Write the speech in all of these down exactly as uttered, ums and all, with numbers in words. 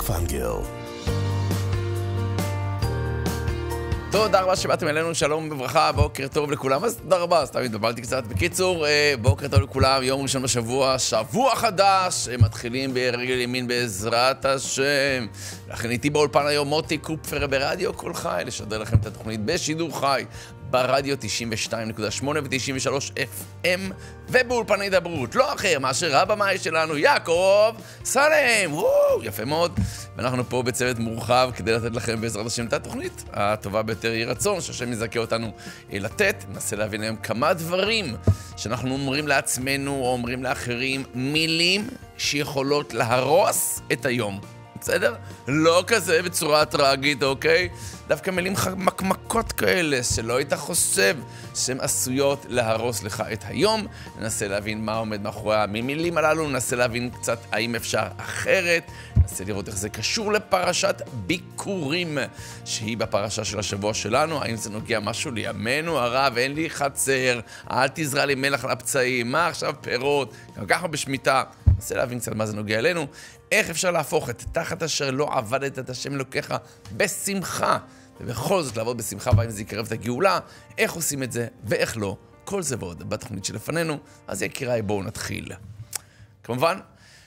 פנגל. תודה רבה שבאתם אלינו, שלום וברכה, בוקר טוב לכולם. אז תודה רבה, סתם התבלבלתי קצת. בקיצור, בוקר טוב לכולם, יום ראשון בשבוע, שבוע חדש, מתחילים ברגל ימין בעזרת השם. לכן איתי באולפן היום מוטי קופפר ברדיו כל חי, לשדר לכם את התוכנית בשידור חי, ברדיו תשעים ושתיים נקודה שמונה ו-תשעים ושלוש אף אם, ובאולפני דברות, לא אחר מאשר הבמאי שלנו, יעקב סלם. וואו, יפה מאוד. ואנחנו פה בצוות מורחב כדי לתת לכם בעזרת השם את התוכנית הטובה ביותר. יהי רצון שהשם יזכה אותנו לתת. ננסה להבין היום כמה דברים שאנחנו אומרים לעצמנו או אומרים לאחרים, מילים שיכולות להרוס את היום. בסדר? לא כזה בצורה טרגית, אוקיי? דווקא מילים חמקמקות כאלה שלא היית חושב שהן עשויות להרוס לך את היום. ננסה להבין מה עומד מאחורי המילים הללו, ננסה להבין קצת האם אפשר אחרת, ננסה לראות איך זה קשור לפרשת ביקורים שהיא בפרשה של השבוע שלנו. האם זה נוגע משהו לימינו? הרב, אין לי חצר, אל תזרע לי מלח על הפצעים, מה עכשיו פירות, גם ככה בשמיטה. ננסה להבין קצת מה זה נוגע אלינו, איך אפשר להפוך את תחת אשר לא עבדת את השם אלוקיך בשמחה, ובכל זאת לעבוד בשמחה, והאם זה יקרב את הגאולה, איך עושים את זה ואיך לא, כל זה ועוד בתוכנית שלפנינו. אז יקיריי, בואו נתחיל. כמובן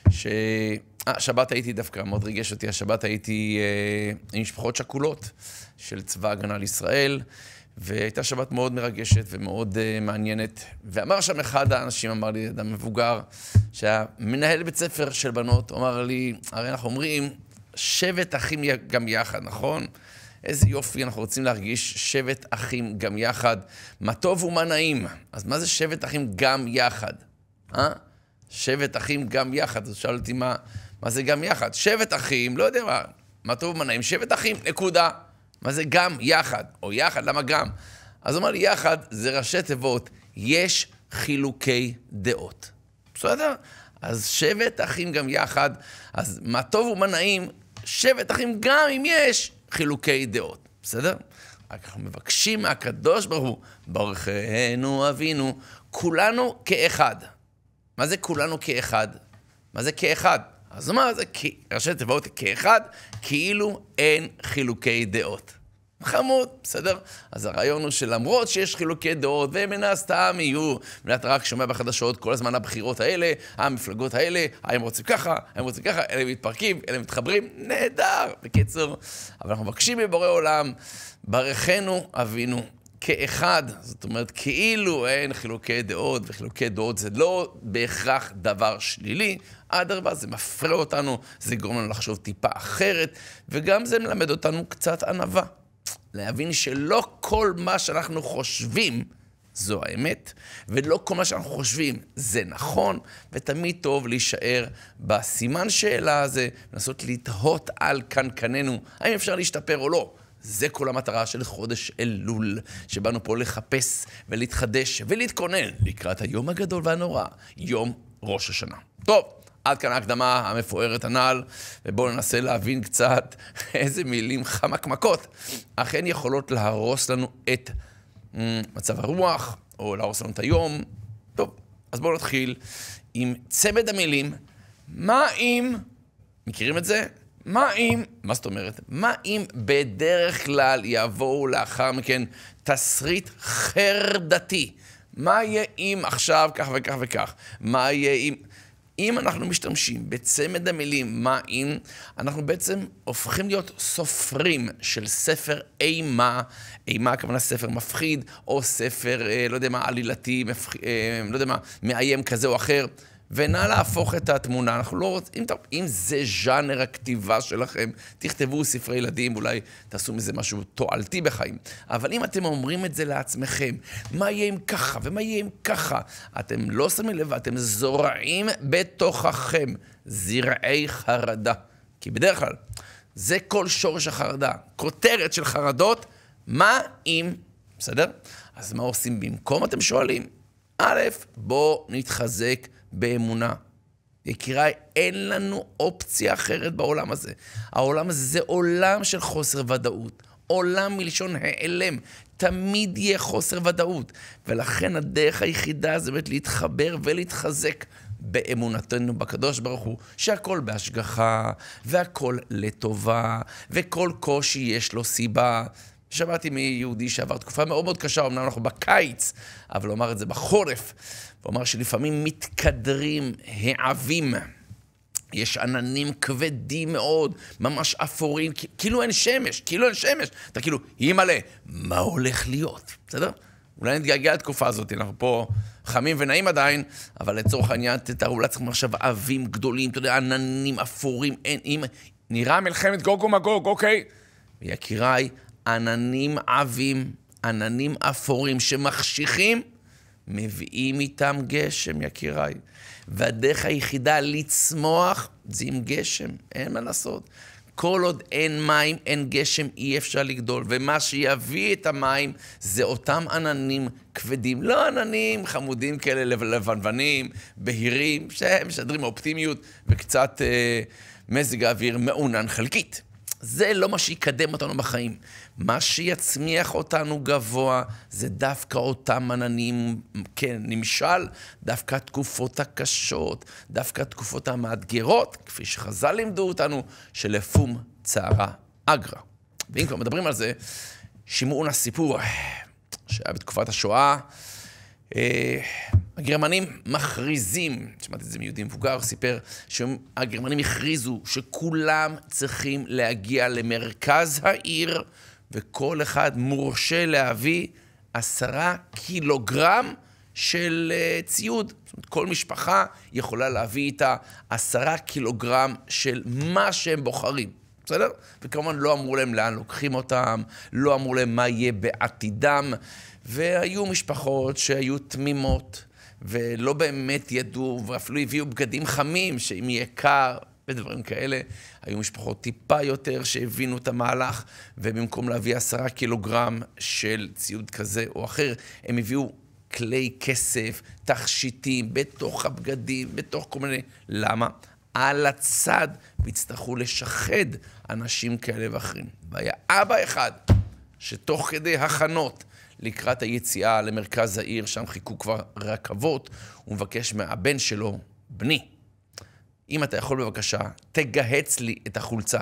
שהשבת הייתי דווקא, מאוד ריגש אותי, השבת הייתי אה, עם משפחות שכולות של צבא הגנה לישראל, והייתה שבת מאוד מרגשת ומאוד uh, מעניינת. ואמר שם אחד האנשים, אמר לי, אדם מבוגר, שהמנהל בית ספר של בנות, אמר לי, הרי אנחנו אומרים, שבט אחים גם יחד, נכון? איזה יופי, אנחנו רוצים להרגיש שבט אחים גם יחד. מה טוב ומה נעים. אז מה זה שבט אחים גם יחד? אה? שבט אחים גם יחד. אז שאלתי מה, מה זה גם יחד? שבט אחים, לא יודע מה, מה טוב ומה נעים, שבט אחים, נקודה. מה זה גם יחד? או יחד, למה גם? אז הוא אמר לי, יחד זה ראשי תיבות, יש חילוקי דעות. בסדר? אז שבט אחים גם יחד, אז מה טוב ומה נעים, שבט אחים גם אם יש חילוקי דעות. בסדר? רק אנחנו מבקשים מהקדוש ברוך הוא, ברכנו אבינו, כולנו כאחד. מה זה כולנו כאחד? מה זה כאחד? אז מה זה ראשי תיבות כאחד, כאילו אין חילוקי דעות. חמוד, בסדר? אז הרעיון הוא שלמרות שיש חילוקי דעות, ומן הסתם יהיו, ואתה רק שומע בחדשות כל הזמן הבחירות האלה, המפלגות האלה, הם רוצים ככה, הם רוצים ככה, אלה מתפרקים, אלה מתחברים, נהדר, בקיצור. אבל אנחנו מבקשים מבורא עולם, ברכנו אבינו, כאחד, זאת אומרת, כאילו אין חילוקי דעות, וחילוקי דעות זה לא בהכרח דבר שלילי, אדרבה, זה מפריע אותנו, זה גורם לנו לחשוב טיפה אחרת, וגם זה מלמד אותנו קצת ענווה. להבין שלא כל מה שאנחנו חושבים זו האמת, ולא כל מה שאנחנו חושבים זה נכון, ותמיד טוב להישאר בסימן שאלה הזה, לנסות לתהות על קנקננו, האם אפשר להשתפר או לא. זה כל המטרה של חודש אלול, שבאנו פה לחפש ולהתחדש ולהתכונן לקראת היום הגדול והנורא, יום ראש השנה. טוב, עד כאן ההקדמה המפוארת הנ"ל, ובואו ננסה להבין קצת איזה מילים חמקמקות אכן יכולות להרוס לנו את מצב הרוח, או להרוס לנו את היום. טוב, אז בואו נתחיל עם צמד המילים, מה אם, מכירים את זה? מה אם, מה זאת אומרת? מה אם בדרך כלל יבואו לאחר מכן תסריט חרדתי? מה יהיה אם עכשיו כך וכך וכך? מה יהיה אם... אם אנחנו משתמשים בצמד המילים מה אם, אנחנו בעצם הופכים להיות סופרים של ספר אימה, אימה הכוונה ספר מפחיד, או ספר, לא יודע מה, עלילתי, מפחיד, לא יודע מה, מאיים כזה או אחר, ונא להפוך את התמונה. אנחנו לא רוצים, אם, אם זה ז'אנר הכתיבה שלכם, תכתבו ספרי ילדים, אולי תעשו מזה משהו תועלתי בחיים. אבל אם אתם אומרים את זה לעצמכם, מה יהיה אם ככה ומה יהיה אם ככה, אתם לא שמים לב, אתם זורעים בתוככם זרעי חרדה. כי בדרך כלל, זה כל שורש החרדה. כותרת של חרדות, מה אם, בסדר? אז מה עושים במקום, אתם שואלים? א', בוא נתחזק באמונה. יקיריי, אין לנו אופציה אחרת בעולם הזה. העולם הזה זה עולם של חוסר ודאות. עולם מלשון העלם. תמיד יהיה חוסר ודאות. ולכן הדרך היחידה זה באמת להתחבר ולהתחזק באמונתנו בקדוש ברוך הוא, שהכל בהשגחה, והכל לטובה, וכל קושי יש לו סיבה. שמעתי מיהודי שעבר תקופה מאוד מאוד קשה, אמנם אנחנו בקיץ, אבל הוא אמר את זה בחורף. הוא אמר שלפעמים מתקדרים העבים. יש עננים כבדים מאוד, ממש אפורים, כאילו אין שמש, כאילו אין שמש. אתה כאילו, היא מלא, מה הולך להיות? בסדר? אולי נתגעגע לתקופה הזאת, אנחנו פה חמים ונעים עדיין, אבל לצורך העניין, תתארו לעצמכם עכשיו אבים גדולים, אתה יודע, עננים אפורים, אין, אם, נראה מלחמת גוג ומגוג, אוקיי? ויקיריי, עננים עבים, עננים אפורים שמחשיכים, מביאים איתם גשם, יקיריי. והדרך היחידה לצמוח זה עם גשם, אין מה לעשות. כל עוד אין מים, אין גשם, אי אפשר לגדול. ומה שיביא את המים זה אותם עננים כבדים. לא עננים חמודים כאלה לבנוונים, בהירים, שהם משדרים אופטימיות וקצת אה, מזג האוויר מעונן חלקית. זה לא מה שיקדם אותנו בחיים. מה שיצמיח אותנו גבוה זה דווקא אותם עננים, כן, נמשל, דווקא התקופות הקשות, דווקא התקופות המאתגרות, כפי שחז"ל לימדו אותנו, שלפום צערה אגרא. ואם כבר מדברים על זה, שמעו נא סיפור שהיה בתקופת השואה, אה, הגרמנים מכריזים, שמעתי את זה מיהודי מבוגר, סיפר שהגרמנים הכריזו שכולם צריכים להגיע למרכז העיר, וכל אחד מורשה להביא עשרה קילוגרם של uh, ציוד. זאת אומרת, כל משפחה יכולה להביא איתה עשרה קילוגרם של מה שהם בוחרים. בסדר? וכמובן לא אמרו להם לאן לוקחים אותם, לא אמרו להם מה יהיה בעתידם, והיו משפחות שהיו תמימות, ולא באמת ידעו, ואפילו הביאו בגדים חמים, שאם יהיה קר, ודברים כאלה. היו משפחות טיפה יותר שהבינו את המהלך, ובמקום להביא עשרה קילוגרם של ציוד כזה או אחר, הם הביאו כלי כסף, תכשיטים, בתוך הבגדים, בתוך כל מיני... למה? על הצד, והצטרכו לשחד אנשים כאלה ואחרים. והיה אבא אחד, שתוך כדי הכנות, לקראת היציאה למרכז העיר, שם חיכו כבר רכבות, הוא מבקש מהבן שלו, בני, אם אתה יכול בבקשה, תגהץ לי את החולצה.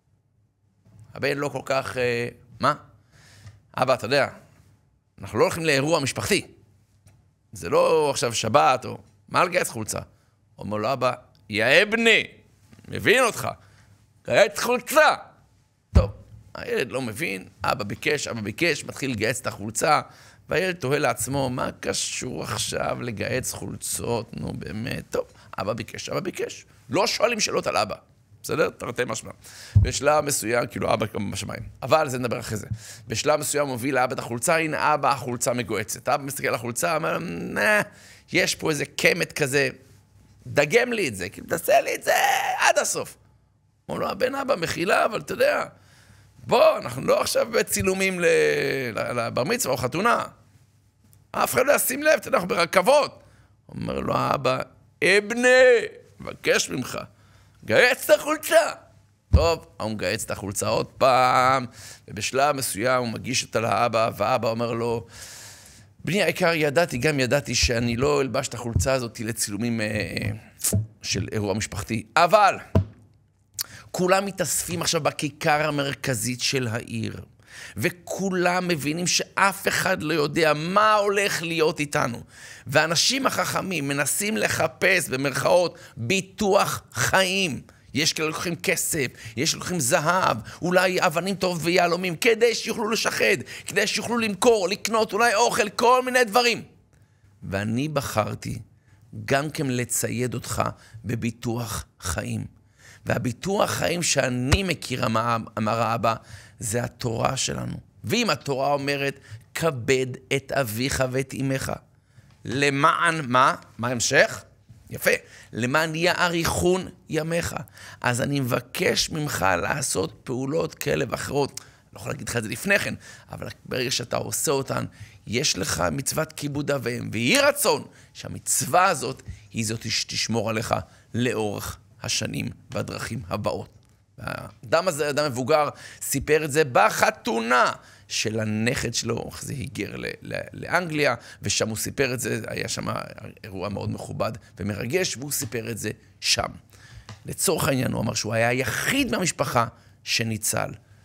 הבן לא כל כך, אה, מה? אבא, אתה יודע, אנחנו לא הולכים לאירוע משפחתי. זה לא עכשיו שבת או, מה לגהץ חולצה? אומר לו, אבא, יא בני, מבין אותך, גהץ חולצה. טוב, הילד לא מבין, אבא ביקש, אבא ביקש, מתחיל לגהץ את החולצה, והילד תוהה לעצמו, מה קשור עכשיו לגהץ חולצות? נו באמת, טוב, אבא ביקש, אבא ביקש. לא שואלים שאלות על אבא, בסדר? תרתי משמע. בשלב מסוים, כאילו אבא כמו בשמיים. אבל זה נדבר אחרי זה. בשלב מסוים מוביל לאבא את החולצה, הנה אבא, החולצה מגועצת. אבא מסתכל על החולצה, אומר, נה, יש פה איזה קמת כזה, דגם לי את זה, כאילו, תעשה לי את זה עד הסוף. אומר לו, הבן אבא מחילה, אבל אתה יודע, בוא, אנחנו לא עכשיו בצילומים לבר מצווה או חתונה. אף אחד לא ישים לב, אנחנו ברכבות. אומר לו, אבא, אבני, מבקש ממך, גייץ את החולצה. טוב, הוא מגייץ את החולצה עוד פעם, ובשלב מסוים הוא מגיש אותה לאבא, והאבא אומר לו, בני העיקר ידעתי, גם ידעתי שאני לא אלבש את החולצה הזאת לצילומים אה, של אירוע משפחתי, אבל כולם מתאספים עכשיו בכיכר המרכזית של העיר, וכולם מבינים שאף אחד לא יודע מה הולך להיות איתנו. ואנשים החכמים מנסים לחפש במרכאות ביטוח חיים. יש כאלה לוקחים כסף, יש לוקחים זהב, אולי אבנים טוב ויעלומים, כדי שיוכלו לשחד, כדי שיוכלו למכור, לקנות, אולי אוכל, כל מיני דברים. ואני בחרתי גם כן לצייד אותך בביטוח חיים. והביטוח חיים שאני מכיר, אמר האבא, זה התורה שלנו. ואם התורה אומרת, כבד את אביך ואת אמך. למען מה? מה המשך? יפה. למען יאריכון ימיך. אז אני מבקש ממך לעשות פעולות כאלה ואחרות. אני לא יכול להגיד לך את זה לפני כן, אבל ברגע שאתה עושה אותן, יש לך מצוות כיבוד אב ואם. ויהי רצון שהמצווה הזאת היא זאת שתשמור עליך לאורך השנים והדרכים הבאות. האדם הזה, אדם מבוגר, סיפר את זה בחתונה של הנכד שלו, זה היגר לאנגליה, ושם הוא סיפר את זה, היה שם אירוע מאוד מכובד ומרגש, והוא סיפר את זה שם. לצורך העניין הוא אמר שהוא היה היחיד מהמשפחה שניצל.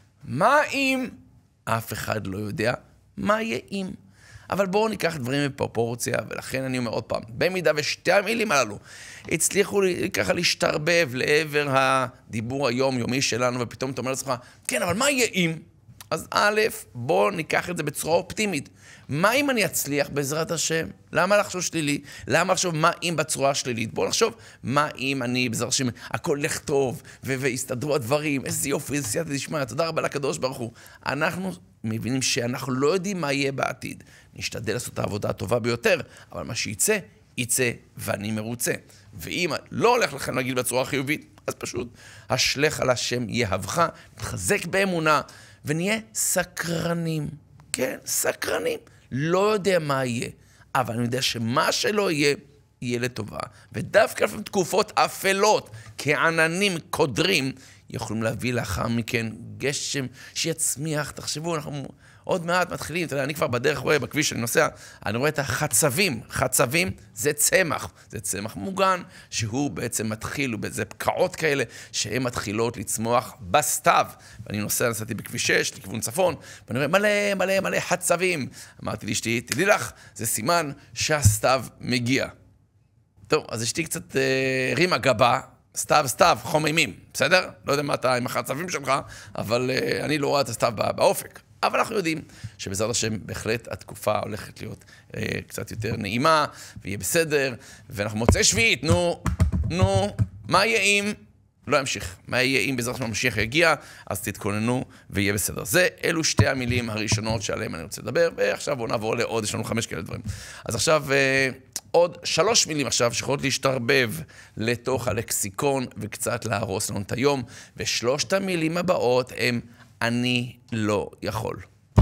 מה אם? אף אחד לא יודע מה יהיה אם. אבל בואו ניקח דברים בפרופורציה, ולכן אני אומר עוד פעם, במידה ושתי המילים הללו הצליחו ככה להשתרבב לעבר הדיבור היומיומי שלנו, ופתאום אתה אומר לעצמך, כן, אבל מה יהיה אם? אז א', בואו ניקח את זה בצורה אופטימית. מה אם אני אצליח בעזרת השם? למה לחשוב שלילי? למה לחשוב מה אם בצורה שלילית? בואו נחשוב מה אם אני בעזרת השם, הכל לך טוב, והסתדרו הדברים, איזה יופי, איזה סייעתא דשמיא, תודה רבה לקדוש ברוך הוא. אנחנו מבינים שאנחנו לא יודעים מה יהיה בעתיד. נשתדל לעשות את העבודה הטובה ביותר, אבל מה שיצא, יצא ואני מרוצה. ואם לא הולך לכם להגיד בצורה חיובית, אז פשוט השלך על השם יהבך, נתחזק באמונה, ונהיה סקרנים. כן, סקרנים. לא יודע מה יהיה, אבל אני יודע שמה שלא יהיה, יהיה לטובה. ודווקא לפעמים תקופות אפלות, כעננים קודרים, יכולים להביא לאחר מכן גשם שיצמיח. תחשבו, אנחנו עוד מעט מתחילים, אתה יודע, אני כבר בדרך רואה, בכביש שאני נוסע, אני רואה את החצבים. חצבים זה צמח, זה צמח מוגן, שהוא בעצם מתחיל, וזה פקעות כאלה, שהן מתחילות לצמוח בסתיו. ואני נוסע, נסעתי בכביש שש, לכיוון צפון, ואני רואה מלא, מלא, מלא חצבים. אמרתי לאשתי, תדעי לך, זה סימן שהסתיו מגיע. טוב, אז אשתי קצת אה, רימה גבה, סתיו, סתיו, חום אימים, בסדר? לא יודע מה אתה עם החצבים שלך, אבל uh, אני לא רואה את הסתיו באופק. אבל אנחנו יודעים שבעזרת השם בהחלט התקופה הולכת להיות uh, קצת יותר נעימה, ויהיה בסדר, ואנחנו מוצאי שביעית, נו, נו, מה יהיה אם? לא ימשיך. מה יהיה אם בעזרת השם המשיח יגיע, אז תתכוננו ויהיה בסדר. זה, אלו שתי המילים הראשונות שעליהן אני רוצה לדבר, ועכשיו בואו נעבור לעוד, יש לנו חמש כאלה דברים. אז עכשיו... Uh, עוד שלוש מילים עכשיו שיכולות להשתרבב לתוך הלקסיקון וקצת להרוס לנו את היום, ושלושת המילים הבאות הם אני לא יכול.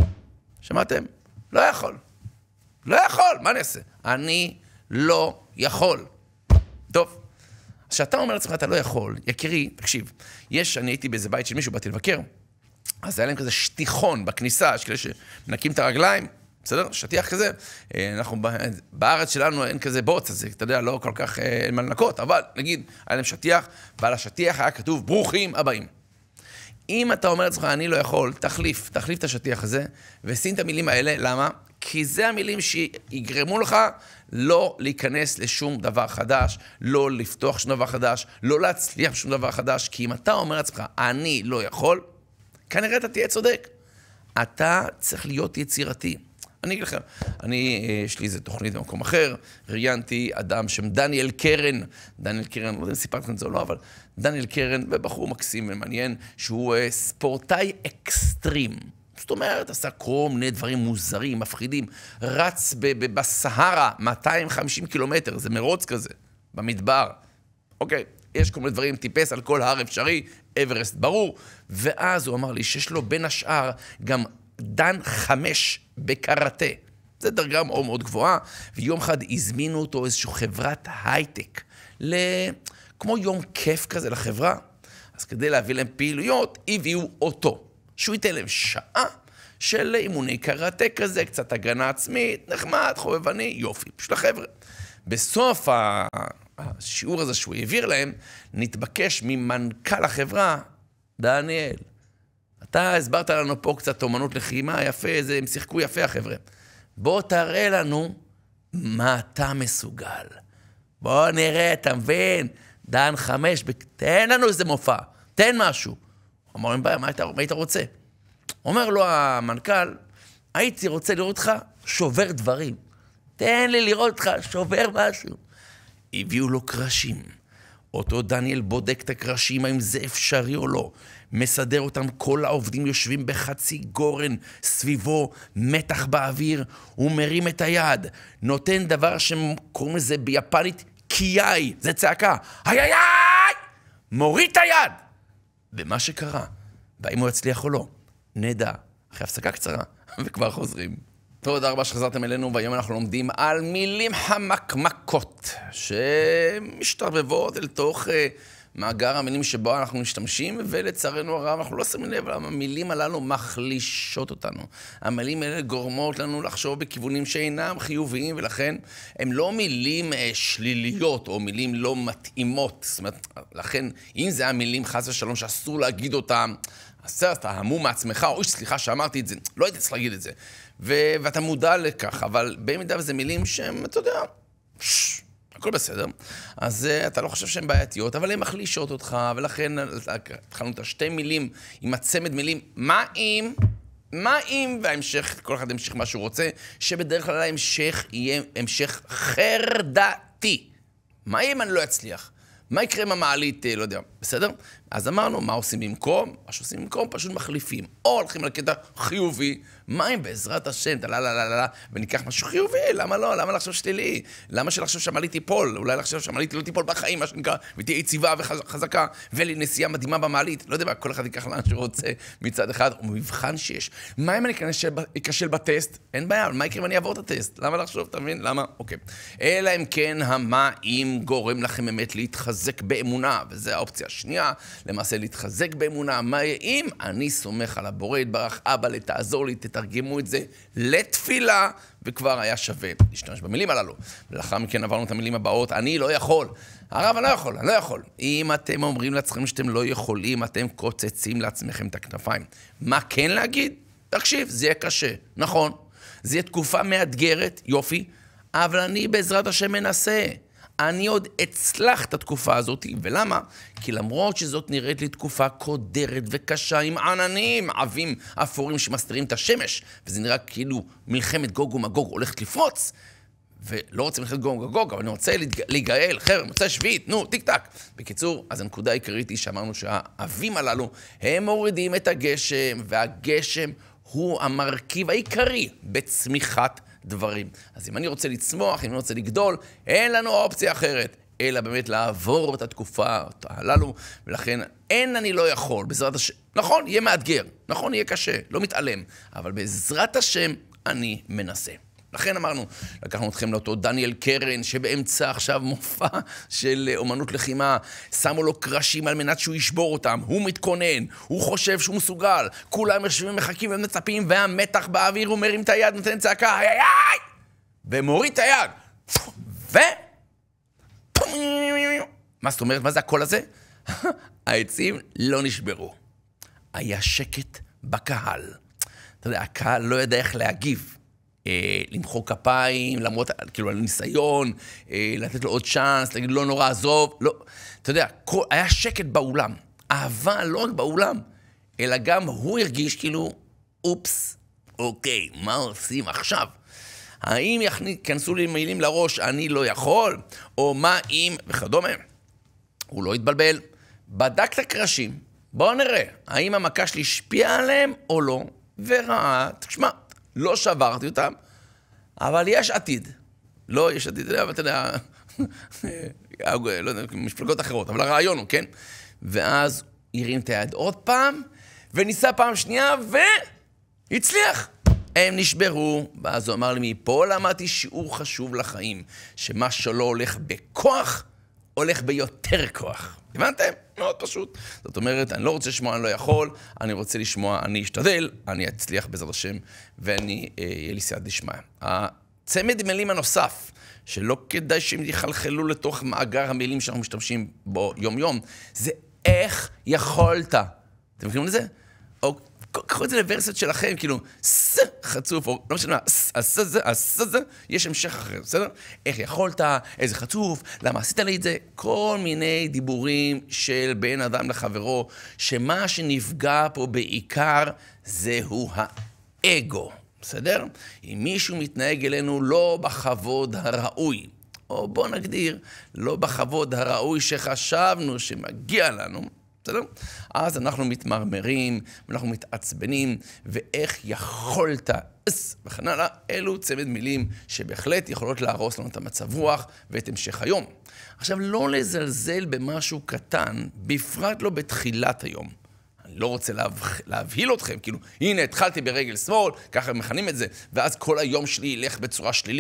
שמעתם? לא יכול. לא יכול, מה נעשה? אני לא יכול. טוב, אז שאתה אומר לעצמך אתה לא יכול, יקירי, תקשיב, יש, אני הייתי באיזה בית של מישהו, באתי לבקר, אז היה להם כזה שטיחון בכניסה, יש כאלה שמנקים את הרגליים, בסדר? שטיח כזה, אנחנו בארץ שלנו אין כזה בוץ, אז אתה יודע, לא כל כך אין מה לנקות, אבל נגיד, היה להם שטיח, ועל השטיח היה כתוב ברוכים הבאים. אם אתה אומר לעצמך, אני לא יכול, תחליף, תחליף את השטיח הזה, ושים את המילים האלה, למה? כי זה המילים שיגרמו לך לא להיכנס לשום דבר חדש, לא לפתוח שום דבר חדש, לא להצליח בשום דבר חדש, כי אם אתה אומר לעצמך, אני לא יכול, כנראה אתה תהיה צודק. אתה צריך להיות יצירתי. אני אגיד לכם, אני, יש לי איזו תוכנית במקום אחר, ראיינתי אדם שם דניאל קרן, דניאל קרן, לא יודע אם סיפרתי את זה או לא, אבל דניאל קרן, בחור מקסים ומעניין, שהוא ספורטאי אקסטרים. זאת אומרת, עשה כל מיני דברים מוזרים, מפחידים, רץ בסהרה, מאתיים וחמישים קילומטר, זה מרוץ כזה, במדבר. אוקיי, יש כל מיני דברים, טיפס על כל הר אפשרי, אברסט ברור, ואז הוא אמר לי שיש לו בין השאר גם דן חמש בקראטה. זה דרגה מאוד מאוד גבוהה, ויום אחד הזמינו אותו איזושהי חברת הייטק, כמו יום כיף כזה לחברה. אז כדי להביא להם פעילויות, הביאו אותו, שהוא ייתן להם שעה של אימוני קראטה כזה, קצת הגנה עצמית, נחמד, חובבני, יופי, פשוט לחבר'ה. בסוף השיעור הזה שהוא העביר להם, נתבקש ממנכ"ל החברה, דניאל, אתה הסברת לנו פה קצת אומנות לחימה, יפה, זה, הם שיחקו יפה, החבר'ה. בוא תראה לנו מה אתה מסוגל. בוא נראה, אתה מבין, דן חמש, תן לנו איזה מופע, תן משהו. הוא אמר, מה, מה היית רוצה? אומר לו המנכ"ל, הייתי רוצה לראות לך שובר דברים. תן לי לראות אותך שובר משהו. הביאו לו קרשים. אותו דניאל בודק את הקרשים, האם זה אפשרי או לא. מסדר אותם, כל העובדים יושבים בחצי גורן, סביבו מתח באוויר, הוא מרים את היד, נותן דבר שקוראים לזה ביפנית קיאי, זה צעקה, היי היי היי, מוריד את היד. ומה שקרה, והאם הוא יצליח או לא, נדע, אחרי הפסקה קצרה, וכבר חוזרים. תודה רבה שחזרתם אלינו, והיום אנחנו לומדים על מילים חמקמקות, שמשתרבבות אל תוך uh, מאגר המילים שבו אנחנו משתמשים, ולצערנו הרב, אנחנו לא שמים לב, אבל המילים הללו מחלישות אותנו. המילים האלה גורמות לנו לחשוב בכיוונים שאינם חיוביים, ולכן הם לא מילים שליליות, או מילים לא מתאימות. זאת אומרת, לכן, אם זה המילים חס ושלום שאסור להגיד אותם, אז אתה המום מעצמך, אוי, סליחה שאמרתי את זה, לא הייתי צריך להגיד את זה. ו- ואתה מודע לכך, אבל במידה וזה מילים שהם, אתה יודע, שש, הכל בסדר. אז uh, אתה לא חושב שהן בעייתיות, אבל הן מחלישות אותך, ולכן התחלנו את השתי מילים עם הצמד מילים, מה אם, מה אם, וההמשך, כל אחד ימשיך מה שהוא רוצה, שבדרך כלל ההמשך יהיה המשך חרדתי. מה אם אני לא אצליח? מה יקרה עם המעלית, לא יודע, בסדר? אז אמרנו, מה עושים במקום? מה שעושים במקום, פשוט מחליפים. או הולכים על קטע חיובי, מה אם בעזרת השם, לה לה לה לה, וניקח משהו חיובי, למה לא? למה לחשוב שלילי? למה שלחשוב שהמעלית תיפול? אולי לחשוב שהמעלית לא תיפול בחיים, מה שנקרא, ותהיה יציבה וחזקה, ולנסיעה מדהימה במעלית. לא יודע מה, כל אחד ייקח לאן שרוצה מצד אחד, או מבחן שיש. מה אם אני אכשל בטסט? אין בעיה, מה יקרה אם אני אעבור את הטסט? למה לחשוב, אתה מבין? למה? אוקיי. אלא אם כן, המה אם גורם לכם באמת להתחזק באמונה, וזו האופציה השנייה, למעשה להתחזק באמונה. מה אם אני סומך על הבורא יתברך, אבא, לתעזור לי, תתרגמו את זה לתפילה, וכבר היה שווה להשתמש במילים הללו. ולאחר מכן עברנו את המילים הבאות, אני לא יכול. הרב, אני לא יכול, אני לא יכול. אם אתם אומרים לעצמכם שאתם לא יכולים, אתם קוצצים לעצמכם את הכנפיים. מה כן להגיד? תקשיב, זה יהיה קשה. נכון, זה יהיה תקופה מאתגרת, יופי, אבל אני בעזרת השם מנסה. אני עוד אצלח את התקופה הזאת, ולמה? כי למרות שזאת נראית לי תקופה קודרת וקשה עם עננים, עבים אפורים שמסתירים את השמש, וזה נראה כאילו מלחמת גוג ומגוג הולכת לפרוץ, ולא רוצה מלחמת גוג ומגוג, אבל אני רוצה להיגאל, חרם, מוצא שביעית, נו, טיק טק. בקיצור, אז הנקודה העיקרית היא שאמרנו שהאבים הללו, הם מורידים את הגשם, והגשם הוא המרכיב העיקרי בצמיחת דברים. אז אם אני רוצה לצמוח, אם אני רוצה לגדול, אין לנו אופציה אחרת, אלא באמת לעבור את התקופה הללו, ולכן אין אני לא יכול, בעזרת השם. נכון, יהיה מאתגר, נכון, יהיה קשה, לא מתעלם, אבל בעזרת השם אני מנסה. לכן אמרנו, לקחנו אתכם לאותו דניאל קרן, שבאמצע עכשיו מופע של אומנות לחימה, שמו לו קרשים על מנת שהוא ישבור אותם, הוא מתכונן, הוא חושב שהוא מסוגל, כולם יושבים מחכים ומצפים, והמתח באוויר, הוא מרים את היד, נותן צעקה, היי היי היי, ומוריד את היד, ו... מה זאת אומרת? מה זה הקול הזה? העצים לא נשברו. היה שקט בקהל. אתה יודע, הקהל לא ידע איך להגיב. אה, למחוא כפיים, למרות, כאילו, על ניסיון, אה, לתת לו עוד צ'אנס, להגיד, לא נורא, עזוב, לא. אתה יודע, כל, היה שקט באולם. אהבה לא רק באולם, אלא גם הוא הרגיש כאילו, אופס, אוקיי, מה עושים עכשיו? האם יכנסו לי מילים לראש, אני לא יכול, או מה אם, וכדומה. הוא לא התבלבל, בדק את הקרשים, בואו נראה, האם המכה שלי השפיעה עליהם או לא, וראה, תשמע, לא שברתי אותם, אבל יש עתיד. לא יש עתיד, אבל אתה יודע, לא יודע, משפלגות אחרות, אבל הרעיון הוא, כן? ואז הרים את היד עוד פעם, וניסה פעם שנייה, והצליח. הם נשברו, ואז הוא אמר לי, מפה למדתי שיעור חשוב לחיים, שמה שלא הולך בכוח, הולך ביותר כוח. הבנתם? מאוד פשוט. זאת אומרת, אני לא רוצה לשמוע, אני לא יכול, אני רוצה לשמוע, אני אשתדל, אני אצליח בעזרת השם, ואני, יהיה לי סייעתא דשמיא. הצמד מילים הנוסף, שלא כדאי שהם יחלחלו לתוך מאגר המילים שאנחנו משתמשים בו יום-יום, זה איך יכולת. אתם מכירים לזה? או קחו את זה לוורסיות שלכם, כאילו, ס, חצוף, או לא משנה, ס, הס, זה, הס, זה, יש המשך אחר, בסדר? איך יכולת, איזה חצוף, למה עשית לי את זה? כל מיני דיבורים של בין אדם לחברו, שמה שנפגע פה בעיקר, זהו האגו, בסדר? אם מישהו מתנהג אלינו לא בכבוד הראוי, או בוא נגדיר, לא בכבוד הראוי שחשבנו שמגיע לנו, בסדר? אז אנחנו מתמרמרים, ואנחנו מתעצבנים, ואיך יכולת, אס, וכן הלאה, אלו צמד מילים שבהחלט יכולות להרוס לנו את המצב רוח ואת המשך היום. עכשיו, לא לזלזל במשהו קטן, בפרט לא בתחילת היום. אני לא רוצה להב... להבהיל אתכם, כאילו, הנה, התחלתי ברגל שמאל, ככה מכנים את זה, ואז כל היום שלי ילך בצורה שלילית.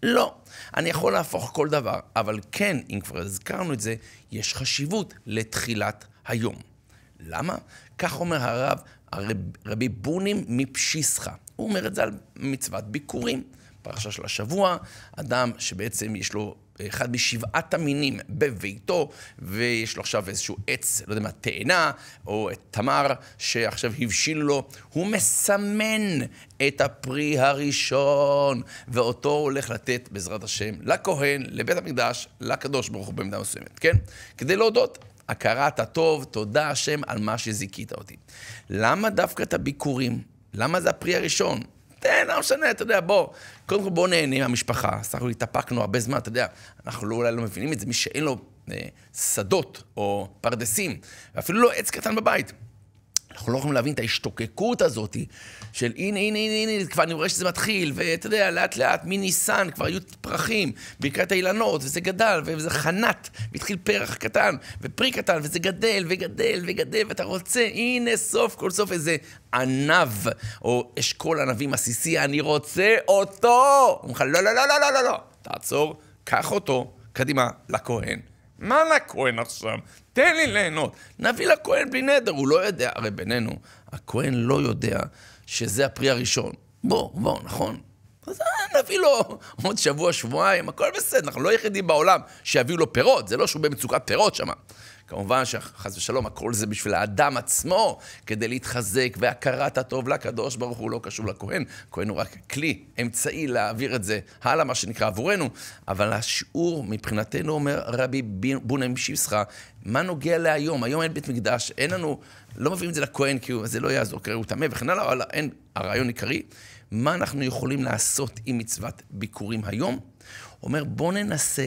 לא. אני יכול להפוך כל דבר, אבל כן, אם כבר הזכרנו את זה, יש חשיבות לתחילת היום. למה? כך אומר הרב, הרב רבי בונים מפשיסחה. הוא אומר את זה על מצוות ביקורים. פרשה של השבוע, אדם שבעצם יש לו אחד משבעת המינים בביתו, ויש לו עכשיו איזשהו עץ, לא יודע מה, תאנה, או את תמר, שעכשיו הבשיל לו, הוא מסמן את הפרי הראשון, ואותו הולך לתת בעזרת השם לכהן, לבית המקדש, לקדוש ברוך הוא במידה מסוימת, כן? כדי להודות, הכרת הטוב, תודה השם על מה שזיקית אותי. למה דווקא את הביקורים? למה זה הפרי הראשון? תן, לא משנה, אתה יודע, בוא, קודם כל בוא נהנה מהמשפחה, סך הכל התאפקנו הרבה זמן, אתה יודע, אנחנו לא, אולי לא מבינים את זה, מי שאין לו אה, שדות או פרדסים, ואפילו לא עץ קטן בבית, אנחנו לא יכולים להבין את ההשתוקקות הזאת של הנה, הנה, הנה, הנה, כבר אני רואה שזה מתחיל, ואתה יודע, לאט לאט, מניסן, כבר היו פרחים, ברכת האילנות, וזה גדל, וזה חנת, והתחיל פרח קטן, ופרי קטן, וזה גדל, וגדל, וגדל, ואתה רוצה, הנה, סוף, כל סוף איזה ענב, או אשכול ענבים עסיסי, אני רוצה אותו! הוא אומר לך, לא, לא, לא, לא, לא, לא, לא, תעצור, קח אותו, קדימה, לכהן. מה לכהן עכשיו? תן לי ליהנות. נביא לכהן בלי נדר, הוא לא יודע, הרי בינינו, הכהן לא יודע שזה הפרי הראשון. בוא, בוא, נכון? אז נביא לו עוד שבוע, שבועיים, הכל בסדר, אנחנו לא יחידים בעולם שיביאו לו פירות, זה לא שהוא במצוקת פירות שם. כמובן שחס ושלום, הכל זה בשביל האדם עצמו, כדי להתחזק, והכרת הטוב לקדוש ברוך הוא לא קשור לכהן. הכהן הוא רק כלי, אמצעי להעביר את זה הלאה, מה שנקרא עבורנו. אבל השיעור מבחינתנו אומר רבי בונה מפשיסחה, מה נוגע להיום? היום אין בית מקדש, אין לנו, לא מביאים את זה לכהן, כי זה לא יעזור, כי הוא טמא וכן הלאה, אבל אין הרעיון עיקרי. מה אנחנו יכולים לעשות עם מצוות ביקורים היום? אומר, בוא ננסה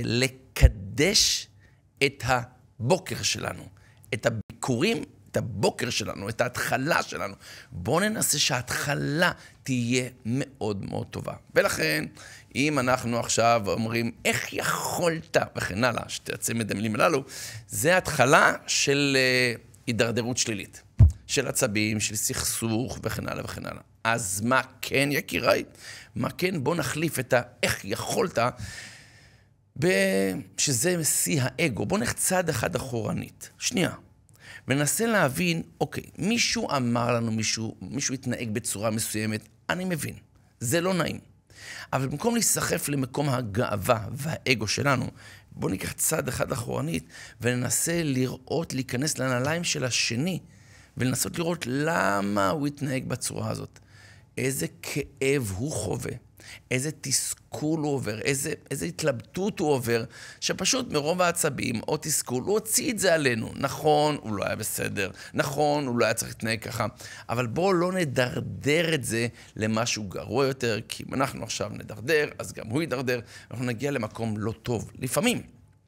לקדש את ה... בוקר שלנו, את הביקורים, את הבוקר שלנו, את ההתחלה שלנו. בואו ננסה שההתחלה תהיה מאוד מאוד טובה. ולכן, אם אנחנו עכשיו אומרים, איך יכולת, וכן הלאה, שתעצה מדמילים הללו, זה התחלה של uh, הידרדרות שלילית, של עצבים, של סכסוך, וכן הלאה וכן הלאה. אז מה כן, יקיריי? מה כן? בואו נחליף את האיך יכולת, שזה שיא האגו. בוא נחצד אחד אחורנית. שנייה. וננסה להבין, אוקיי, מישהו אמר לנו, מישהו, מישהו התנהג בצורה מסוימת, אני מבין. זה לא נעים. אבל במקום להיסחף למקום הגאווה והאגו שלנו, בוא ניקח צד אחד אחורנית, וננסה לראות, להיכנס לנעליים של השני, ולנסות לראות למה הוא התנהג בצורה הזאת. איזה כאב הוא חווה. איזה תסכול הוא עובר, איזה, איזה התלבטות הוא עובר, שפשוט מרוב העצבים או תסכול, הוא הוציא את זה עלינו. נכון, הוא לא היה בסדר, נכון, הוא לא היה צריך להתנהג ככה, אבל בואו לא נדרדר את זה למשהו גרוע יותר, כי אם אנחנו עכשיו נדרדר, אז גם הוא ידרדר, אנחנו נגיע למקום לא טוב. לפעמים,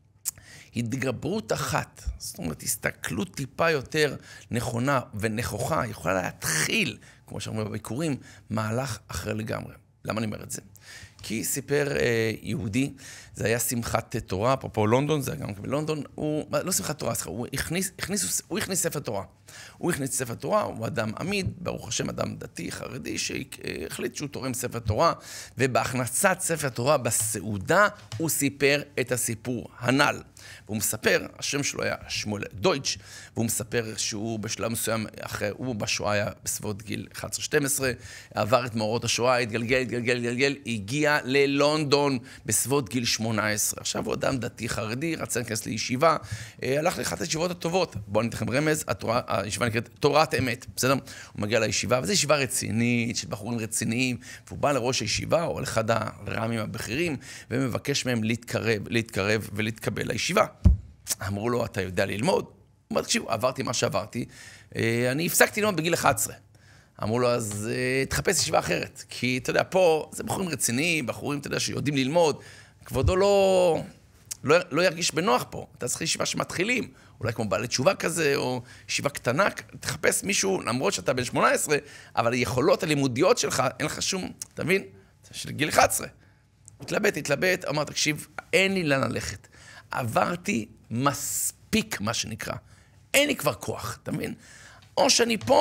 התגברות אחת, זאת אומרת, הסתכלות טיפה יותר נכונה ונכוחה, יכולה להתחיל, כמו שאומרים בביקורים, מהלך אחר לגמרי. למה אני אומר את זה? כי סיפר אה, יהודי, זה היה שמחת תורה, אפרופו לונדון, זה היה גם בלונדון, הוא, לא שמחת תורה, הוא הכניס, הכניס, הוא הכניס ספר תורה. הוא הכניס ספר תורה, הוא אדם עמיד, ברוך השם, אדם דתי, חרדי, שהחליט שהוא תורם ספר תורה, ובהכנסת ספר תורה בסעודה, הוא סיפר את הסיפור הנ"ל. והוא מספר, השם שלו היה שמואל דויטש, והוא מספר שהוא בשלב מסוים, אחרי, הוא בשואה היה בסביבות גיל אחת עשרה שתים עשרה, עבר את מאורעות השואה, התגלגל, התגלגל, התגלגל, הגיע ללונדון בסביבות גיל שמונה עשרה. עכשיו הוא אדם דתי חרדי, רצה להיכנס לישיבה, הלך לאחת הישיבות הטובות. בואו ניתן לכם רמז, התורה, הישיבה נקראת תורת אמת, בסדר? הוא מגיע לישיבה, וזו ישיבה רצינית, של בחורים רציניים, והוא בא לראש הישיבה, או לאחד הרמים הבכירים, ומבקש מהם להתקרב, להתקרב ולהתקבל לישיבה. אמרו לו, אתה יודע ללמוד? הוא אומר, תקשיבו, עברתי מה שעברתי, אני הפסקתי ללמוד בגיל אחת עשרה. אמרו לו, אז תחפש ישיבה אחרת, כי אתה יודע, פה זה בחורים רציניים, בחורים, אתה יודע, שיודעים ללמוד, כבודו לא, לא, לא ירגיש בנוח פה, אתה צריך ישיבה שמתחילים, אולי כמו בעלי תשובה כזה, או ישיבה קטנה, תחפש מישהו, למרות שאתה בן שמונה עשרה, אבל היכולות הלימודיות שלך, אין לך שום, אתה מבין? של גיל אחת עשרה. התלבט, התלבט, אמר, תקשיב, אין לי לאן ללכת. עברתי מספיק, מה שנקרא. אין לי כבר כוח, אתה מבין? או שאני פה,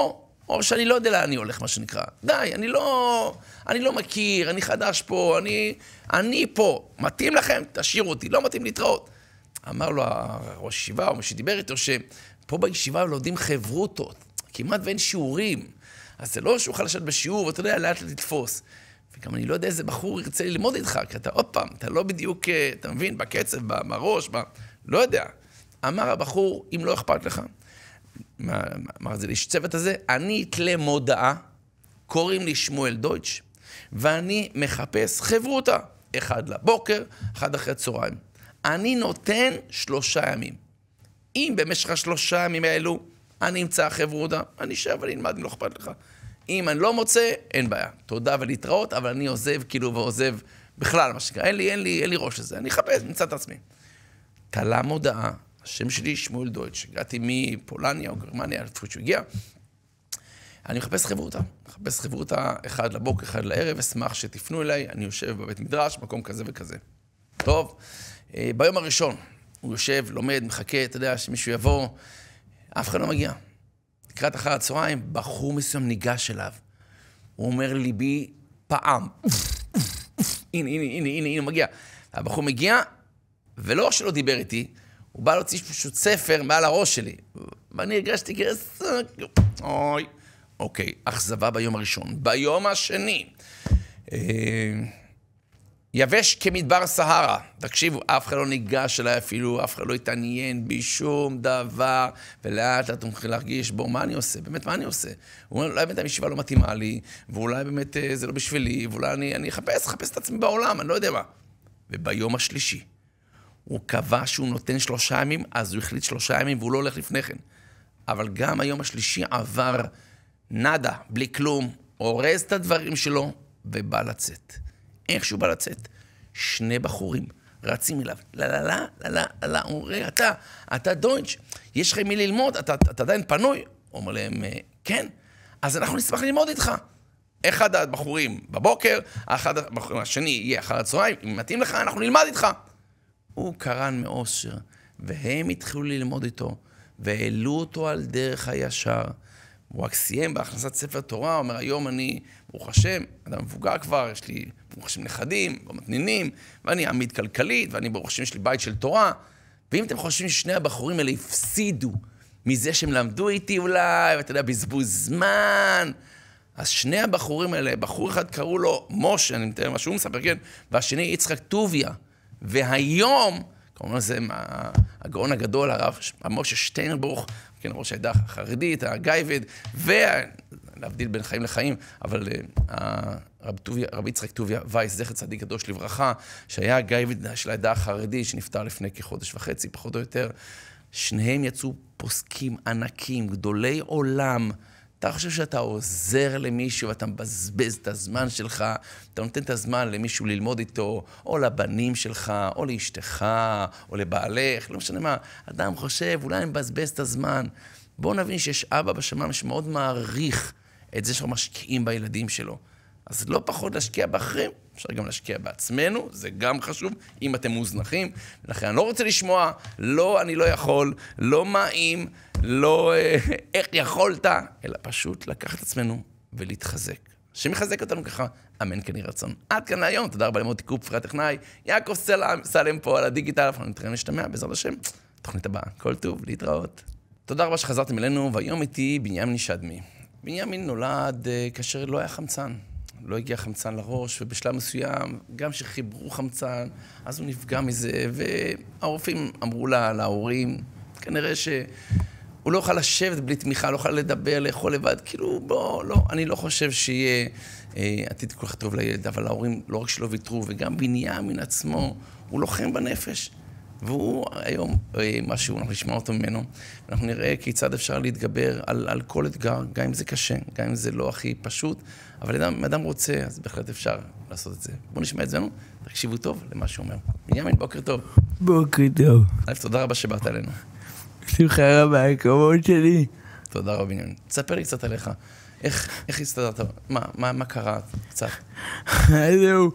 או שאני לא יודע לאן אני הולך, מה שנקרא. די, אני לא, אני לא מכיר, אני חדש פה, אני, אני פה. מתאים לכם? תשאירו אותי, לא מתאים להתראות. אמר לו הראש ישיבה, או מי שדיבר איתו, שפה בישיבה לומדים חברותות, כמעט ואין שיעורים. אז זה לא שהוא יכול לשבת בשיעור, ואתה יודע, לאט לתפוס. וגם אני לא יודע איזה בחור ירצה ללמוד איתך, כי אתה עוד פעם, אתה לא בדיוק, אתה מבין, בקצב, בראש, ב... לא יודע. אמר הבחור, אם לא אכפת לך, אמר זה לאיש צוות הזה, אני אתלה מודעה, קוראים לי שמואל דויטש, ואני מחפש חברותה, אחד לבוקר, אחד אחרי צהריים. אני נותן שלושה ימים. אם במשך השלושה ימים האלו, אני אמצא חברותה, אני אשב ואני אלמד, אם לא אכפת לך. אם אני לא מוצא, אין בעיה. תודה ולהתראות, אבל אני עוזב כאילו ועוזב בכלל, מה שקרה. אין לי, אין לי, אין לי ראש לזה. אני אחפש, נמצא את עצמי. תלה מודעה, השם שלי שמואל דויטש, הגעתי מפולניה או גרמניה, לפחות שהוא הגיע. אני מחפש חברותה. מחפש חברותה אחד לבוקר, אחד לערב, אשמח שתפנו אליי, אני יושב בבית מדרש, מקום כזה וכזה. טוב, ביום הראשון, הוא יושב, לומד, מחכה, אתה יודע, שמישהו יבוא, אף אחד לא מגיע. לקראת אחר הצהריים, בחור מסוים ניגש אליו. הוא אומר ליבי, פעם. הנה, הנה, הנה, הנה, הנה, מגיע. הבחור מגיע, ולא שלא דיבר איתי, הוא בא להוציא פשוט ספר מעל הראש שלי. ואני הרגשתי גרס... אוי. אוקיי, אכזבה ביום הראשון. ביום השני, יבש כמדבר סהרה. תקשיבו, אף אחד לא ניגש אליי אפילו, אף אחד לא התעניין בשום דבר, ולאט לאט הוא מתחיל להרגיש, בוא, מה אני עושה? באמת, מה אני עושה? הוא אומר, אולי באמת הישיבה לא מתאימה לי, ואולי באמת זה לא בשבילי, ואולי אני, אני אחפש, אחפש את עצמי בעולם, אני לא יודע מה. וביום השלישי, הוא קבע שהוא נותן שלושה ימים, אז הוא החליט שלושה ימים, והוא לא הולך לפני כן. אבל גם היום השלישי עבר נדה, בלי כלום, הורז את הדברים שלו, ובא לצאת. איך שהוא בא לצאת? שני בחורים רצים אליו. לא, לא, לא, לא, לא, לא, הוא אומר, אתה, אתה דויטש, יש לך מי ללמוד, אתה, אתה עדיין פנוי? הוא אומר להם, כן, אז אנחנו נשמח ללמוד איתך. אחד הבחורים בבוקר, אחד הבחורים השני יהיה אחר הצהריים, אם מתאים לך, אנחנו נלמד איתך. הוא קרן מאושר, והם התחילו ללמוד איתו, והעלו אותו על דרך הישר. הוא רק סיים בהכנסת ספר תורה, הוא אומר, היום אני, ברוך השם, אדם מבוגר כבר, יש לי, ברוך השם, נכדים, במתנינים, ואני עמיד כלכלית, ואני ברוך השם, יש לי בית של תורה. ואם אתם חושבים ששני הבחורים האלה הפסידו מזה שהם למדו איתי אולי, ואתה יודע, בזבוז זמן, אז שני הבחורים האלה, בחור אחד קראו לו משה, אני מתאר מה שהוא מספר, כן, והשני יצחק טוביה. והיום, כמובן זה הגאון הגדול, הרב משה שטיינברוך, כן, ראש העדה החרדית, הגייבד, ולהבדיל בין חיים לחיים, אבל הרב טוביה, רב יצחק טוביה וייס, זכר צדיק קדוש לברכה, שהיה הגייבד של העדה החרדית, שנפטר לפני כחודש וחצי, פחות או יותר, שניהם יצאו פוסקים ענקים, גדולי עולם. אתה חושב שאתה עוזר למישהו, ואתה מבזבז את הזמן שלך, אתה נותן את הזמן למישהו ללמוד איתו, או לבנים שלך, או לאשתך, או לבעלך, לא משנה מה. אדם חושב, אולי אני מבזבז את הזמן. בואו נבין שיש אבא בשמיים שמאוד מעריך את זה שאנחנו משקיעים בילדים שלו. אז לא פחות להשקיע באחרים, אפשר גם להשקיע בעצמנו, זה גם חשוב, אם אתם מוזנחים. לכן אני לא רוצה לשמוע, לא, אני לא יכול, לא מה אם, לא איך יכולת, אלא פשוט לקחת את עצמנו ולהתחזק. שמחזק אותנו ככה, אמן כן יהי רצון. עד כאן להיום, תודה רבה למוטי קופ, פרי הטכנאי, יעקב סלם, סלם פה על הדיגיטל, אנחנו נתראה נשתמע, בעזרת השם, תוכנית הבאה, כל טוב, להתראות. תודה רבה שחזרתם אלינו, והיום איתי בנימין שדמי. בנימין נולד כאשר לא היה חמצן. לא הגיע חמצן לראש, ובשלב מסוים, גם שחיברו חמצן, אז הוא נפגע מזה, והרופאים אמרו לה, להורים, כנראה שהוא לא יוכל לשבת בלי תמיכה, לא יוכל לדבר, לאכול לבד, כאילו, בוא, לא, אני לא חושב שיהיה אה, עתיד כל כך טוב לילד, אבל ההורים לא רק שלא ויתרו, וגם בנימין עצמו, הוא לוחם בנפש, והוא היום, אה, משהו, אנחנו נשמע אותו ממנו, אנחנו נראה כיצד אפשר להתגבר על, על כל אתגר, גם אם זה קשה, גם אם זה לא הכי פשוט, אבל אם אדם רוצה, אז בהחלט אפשר לעשות את זה. בואו נשמע את זה, תקשיבו טוב למה שהוא אומר. בנימין, בוקר טוב. בוקר טוב. אלף, תודה רבה שבאת אלינו. שמחה רבה, הכבוד שלי. תודה רבה, בנימין. תספר לי קצת עליך. איך, איך הסתדרת? מה, מה, מה קרה? קצת. זהו,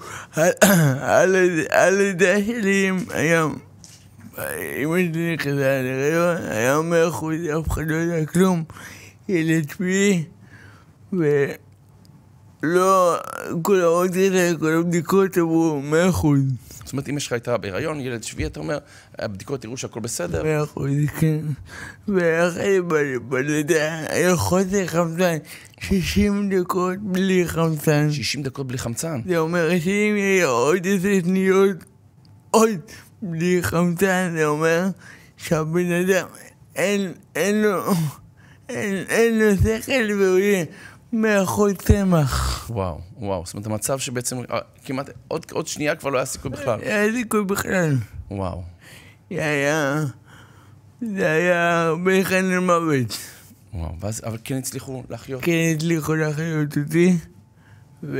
הלידה שלי היום, אמא שלי נכנסה להיריון, היום מאה אחוז, אף אחד לא יודע כלום. ילד שביעי, ולא, כל האוטריה, כל הבדיקות עברו מאה אחוז. זאת אומרת, אם יש לך הייתה בהיריון, ילד שביעי, אתה אומר, הבדיקות תראו שהכל בסדר? מאה אחוז, כן. ואחרי בלידה היה חוסר חמצן, שישים דקות בלי חמצן. שישים דקות בלי חמצן? זה אומר שאם יהיה עוד איזה שניות, עוד בלי חמצן, זה אומר שהבן אדם אין, אין לו, אין, אין לו שכל והוא יהיה מאחוז צמח. וואו, וואו. זאת אומרת, המצב שבעצם כמעט עוד, עוד שנייה כבר לא היה סיכוי בכלל. היה סיכוי בכלל. וואו. זה היה, זה היה הרבה חן למוות. וואו, ואז, אבל כן הצליחו להחיות? כן הצליחו להחיות אותי, ו...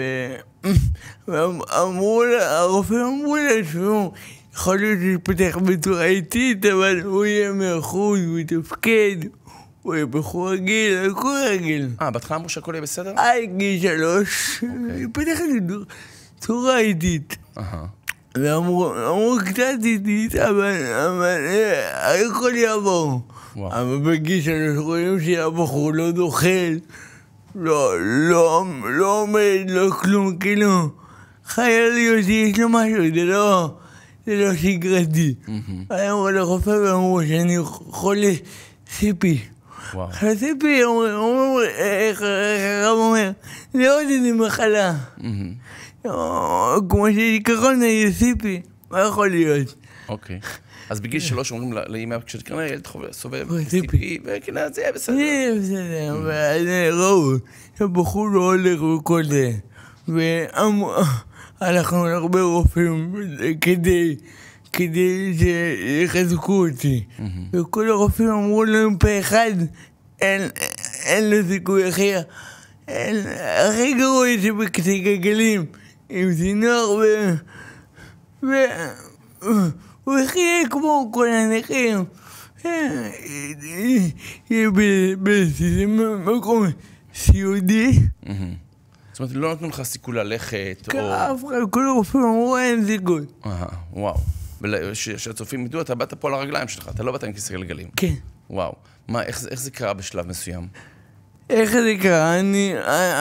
ואמרו לה, הרופאים אמרו לה שהוא יכול להיות להתפתח בצורה איטית, אבל הוא יהיה מאחוז, הוא יתפקד, הוא יהיה בחור רגיל, הכל רגיל. אה, בהתחלה אמרו שהכל יהיה בסדר? עד גיל שלוש, יתפתח בצורה איטית. אהה. ואמרו, אמרו קצת איטית, אבל, אבל הכל יעבור. אבל בגיל שלוש רואים שהבחור לא דוחל, לא, לא, לא עומד, לא כלום, כאילו, חייל להיות שיש לו משהו, זה לא, זה לא שגרתי. אמרו לרופא ואמרו שאני חולה סיפי. חולה סיפי, אמרו, איך הרב אומר, זה עוד איזה מחלה. כמו שזיכרון היה סיפי, מה יכול להיות? אוקיי. אז בגיל שלוש אומרים לאמא, כשתקרנה ילד סובב סיפי, וכנה זה יהיה בסדר. זה יהיה בסדר, ואז ראו, הבחור לא הולך וכל זה. והלכנו להרבה רופאים כדי, כדי שיחזקו אותי. וכל הרופאים אמרו להם פה אחד, אין לו סיכוי אחר. הכי גרוע שבקצה גלגלים, עם זינור ו... הוא יחיה כמו כל הנכים. יהיה באיזה מקום סיעודי. זאת אומרת, לא נתנו לך סיכוי ללכת, או... אף אחד, כל הרופאים אמרו אין סיכוי. וואו. כשהצופים ידעו, אתה באת פה על הרגליים שלך, אתה לא באת עם כיסא גלגלים. כן. וואו. מה, איך זה קרה בשלב מסוים? איך זה קרה? אני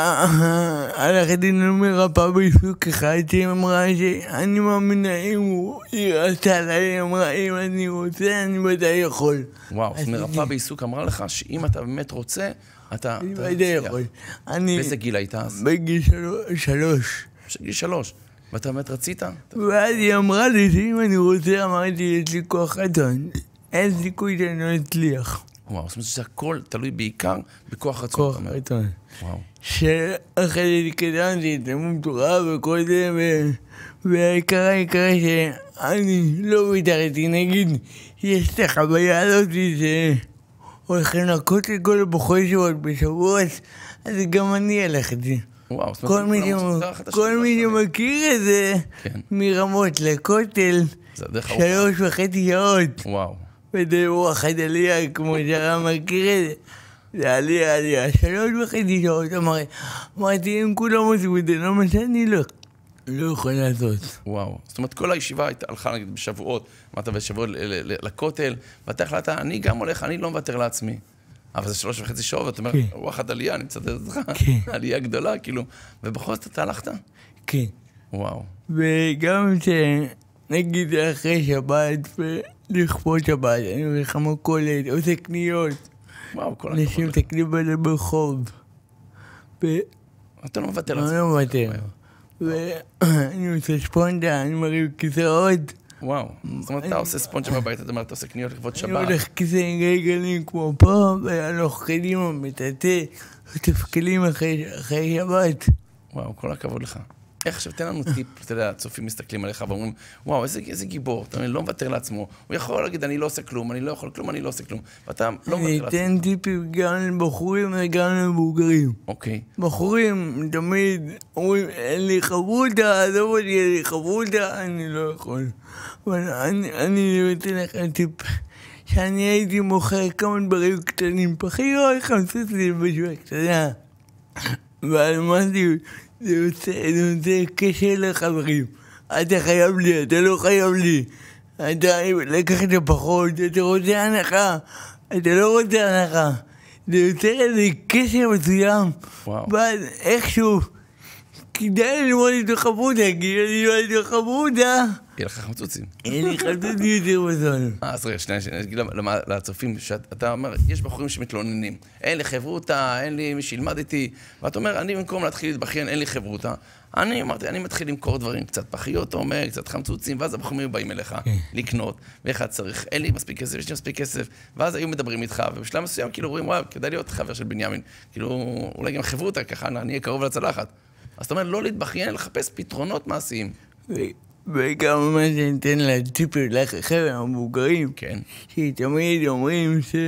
הלכתי למרפאה בעיסוק אחד שהיא אמרה שאני מאמינה אם הוא ירצה עליי, היא אמרה אם אני רוצה אני ודאי יכול. וואו, אז מרפאה בעיסוק אמרה לך שאם אתה באמת רוצה, אתה... אני ודאי יכול. באיזה גיל היית אז? בגיל שלוש. בגיל שלוש. ואתה באמת רצית? ואז היא אמרה לי שאם אני רוצה, אמרתי, יש לי כוח רצון. אין סיכוי שאני לא אצליח. וואו, זאת אומרת שהכל תלוי בעיקר בכוח רצון. כוח רצון. וואו. שאחרי התקדמתי, תלמוד תורה וכל זה, והעיקר העיקר שאני לא ויתרתי, נגיד, יש את החוויה הזאת שהולכים לכותל כל הבחורי שבועות בשבועות, אז גם אני הלכתי. וואו, כל מי שמכיר את זה, מרמות לכותל, שלוש וחצי שעות. וואו. וזה רוחת עלייה, כמו שהרב מכיר את זה. זה עלייה, עלייה, שלוש וחצי שעות, אמרתי, אם כולם עושים את זה, למה שאני לא, לא יכול לעשות. וואו, זאת אומרת, כל הישיבה הלכה נגיד בשבועות, אמרת בשבועות לכותל, ואתה החלטת, אני גם הולך, אני לא מוותר לעצמי. אבל זה שלוש וחצי שעות, ואתה אומר, רוחת עלייה, אני מצטט אותך, עלייה גדולה, כאילו, ובכל זאת אתה הלכת? כן. וואו. וגם שנגיד אחרי שבת, לכפות שבת, אני הולך למכולת, עושה קניות. וואו, כל הכבוד. אנשים תקנים בזה ברחוב. אתה לא מוותר לעצמך. אני לא מוותר. ואני עושה ספונדה, אני מריב כיסאות. וואו. זאת אומרת, אתה עושה ספונג'ה בבית, אתה אומר, אתה עושה קניות לכבוד שבת. אני הולך כיסא עם גלגלים כמו פה, והלוך קדימה, מטאטא, ותפקלים אחרי שבת. וואו, כל הכבוד לך. איך עכשיו, תן לנו טיפ, אתה יודע, הצופים מסתכלים עליך ואומרים, וואו, איזה, איזה גיבור, אתה לא מוותר לעצמו. הוא יכול להגיד, אני לא עושה כלום, אני לא יכול כלום, אני לא עושה כלום. ואתה לא מוותר לעצמו. אני אתן טיפים גם לבחורים וגם לבוגרים. אוקיי. בחורים תמיד אומרים, אין לי חברותה, עזוב אותי, אין לי חברותה, אני לא יכול. אבל אני, אני אתן לך טיפ, שאני הייתי מוכר כמה דברים קטנים, פחיות, חמסות לי בשביל קטנה. ועל משהו, זה יוצא, זה יוצא קשה לחברים. אתה חייב לי, אתה לא חייב לי. אתה לקחת פחות, אתה רוצה הנחה, אתה לא רוצה הנחה. זה יוצר איזה קשר מסוים. וואו. ואז איכשהו, כדאי ללמוד איתו חברותה, כי אני לא איתו חברותה. יהיה לך חמצוצים. אין לי חמצוצים יותר בזול. אה, אז רגע, שנייה, שאני אגיד לצופים, שאתה אומר, יש בחורים שמתלוננים, אין לי חברותה, אין לי מי שילמד איתי, ואתה אומר, אני במקום להתחיל להתבכיין, אין לי חברותה, אני אמרתי, אני מתחיל למכור דברים, קצת פחיות, אתה אומר, קצת חמצוצים, ואז הבחורים באים אליך לקנות, ואיך צריך, אין לי מספיק כסף, יש לי מספיק כסף, ואז היו מדברים איתך, ובשלב מסוים כאילו רואים, וואו, כדאי להיות חבר של בנימין, כאילו, אולי גם חברותה, ככה אני אהיה קרוב לצלחת. אז אתה אומר, לא להתבכיין, לחפש פתרונות מעשיים. וגם מה שניתן לטיפר לחבר'ה המבוגרים, כן. שתמיד אומרים ש...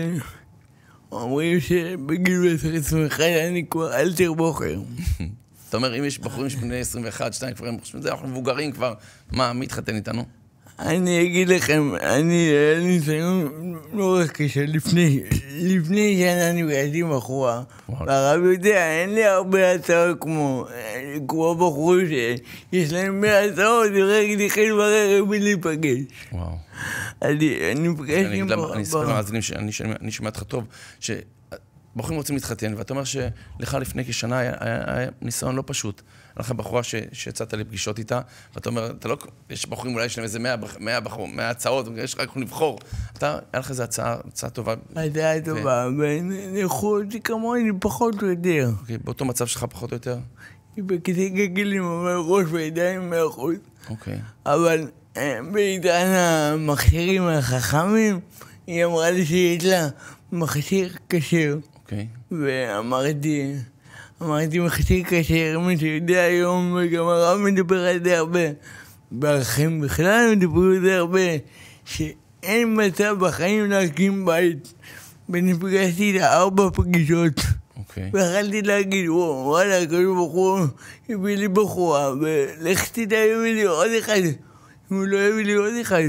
אומרים שבגיל עשרים ואחת אני כבר אלתר בוחר. אתה אומר, אם יש בחורים שבני עשרים ואחת, שתיים כבר, אנחנו מבוגרים כבר, מה, מי התחתן איתנו? אני אגיד לכם, אני, אני ניסיון לא רק קשה, לפני, לפני שנה נפגשתי בחורה, והרב יודע, אין לי הרבה הצעות כמו, כמו בחורים שיש להם מאה הצעות, ורק נכנס ברכב ולהיפגש. וואו. אני נפגשתי עם בחורה. אני אספר למאזינים שאני שומע אותך טוב, שבחורים רוצים להתחתן, ואתה אומר שלך לפני כשנה היה ניסיון לא פשוט. היה לך בחורה שיצאת לפגישות איתה, ואתה אומר, אתה לא, יש בחורים אולי יש להם איזה מאה בחור, מאה הצעות, יש רק לבחור. אתה, היה לך איזו הצעה, הצעה טובה. הצעה טובה, ונחו אותי כמוני פחות או יותר. אוקיי, באותו מצב שלך פחות או יותר? בכיסא גלגלים, אבל ראש וידיים מאה אחוז. אוקיי. אבל בעידן המכשירים החכמים, היא אמרה לי שיש לה מכשיר כשר. אוקיי. ואמרתי... אמרתי מכשיר כשר, מי שיודע היום, וגם הרב מדבר על זה הרבה. בערכים בכלל מדברים על זה הרבה, שאין מצב בחיים להקים בית. ונפגשתי לארבע פגישות. אוקיי. והחלתי להגיד, וואלה, כאילו בחור, הביא לי בחורה, ולך תדע, הביא לי עוד אחד. הוא לא הביא לי עוד אחד.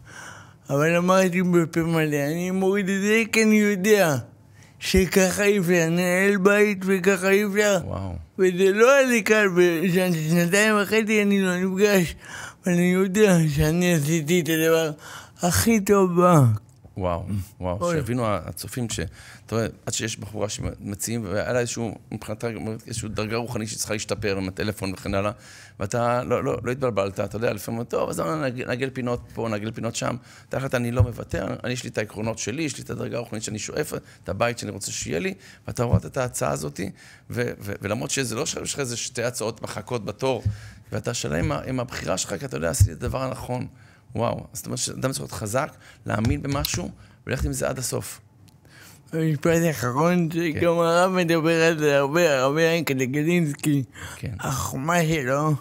אבל אמרתי בפה מלא, אני מוריד את זה כי אני יודע. שככה אי אפשר לנהל בית וככה אי אפשר. וואו. וזה לא היה לי קל, בשנתיים וחצי אני לא נפגש, אבל אני יודע שאני עשיתי את הדבר הכי טוב בה. וואו, וואו, שהבינו הצופים ש... אתה רואה, עד שיש בחורה שמציעים, והיה לה איזשהו, מבחינתה, איזשהו דרגה רוחנית שצריכה להשתפר עם הטלפון וכן הלאה, ואתה לא, לא, לא התבלבלת, אתה יודע, לפעמים, טוב, אז נגל פינות פה, נגל פינות שם, תחת אני לא מוותר, אני יש לי את העקרונות שלי, יש לי את הדרגה הרוחנית שאני שואף, את הבית שאני רוצה שיהיה לי, ואתה רואה את ההצעה הזאת, ולמרות שזה לא שיש לך איזה שתי הצעות מחכות בתור, ואתה שלם עם הבחירה שלך, כי אתה יודע, עשיתי את הדבר הנכון. וואו, זאת אומרת שאדם צריך להיות חזק, להאמין במשהו, וללכת עם זה עד הסוף. המשפט האחרון, שגם הרב מדבר על זה הרבה, הרב ינקלה גלינסקי, החוכמה שלו,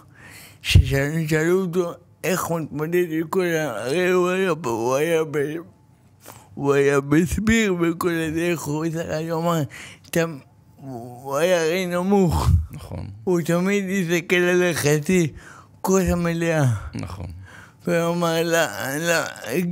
ששאלו אותו איך הוא מתמודד עם כל ה... הרי הוא היה פה, הוא היה ב... הוא היה בסביר בכל הזה, איך הוא אומר, הוא היה הרי נמוך. נכון. הוא תמיד יסתכל על החצי כוס המלאה. נכון. והוא אמר לה, לה,